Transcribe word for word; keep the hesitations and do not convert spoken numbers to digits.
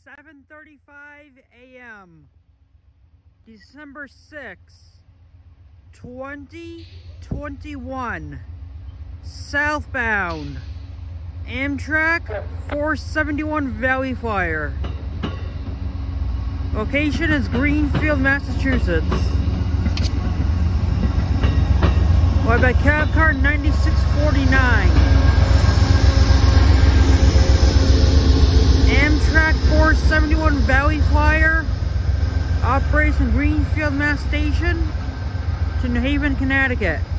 seven thirty-five a m December sixth, twenty twenty-one. Southbound Amtrak four seventy-one Valley Flyer. Location is Greenfield, Massachusetts. Led by cab car ninety-six forty-nine. Amtrak four seventy-one Valley Flyer operates from Greenfield, Mass Station to New Haven, Connecticut.